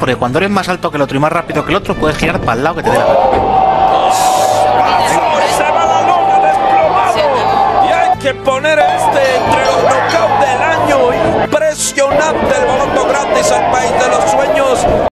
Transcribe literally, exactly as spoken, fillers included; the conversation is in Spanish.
porque cuando eres más alto que el otro y más rápido que el otro, puedes girar para el lado que te dé la gana. ¡Se va la lona desplomado! Y hay que poner este entre los knockouts del año. Impresionante el Boloto gratis al país de los sueños.